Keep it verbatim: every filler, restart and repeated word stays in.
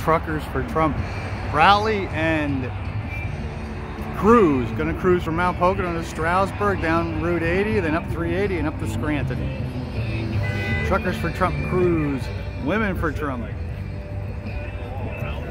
Truckers for Trump rally and cruise. Gonna cruise from Mount Pocono to Stroudsburg, down Route eighty, then up three eighty and up to Scranton. Truckers for Trump cruise. Women for Trump.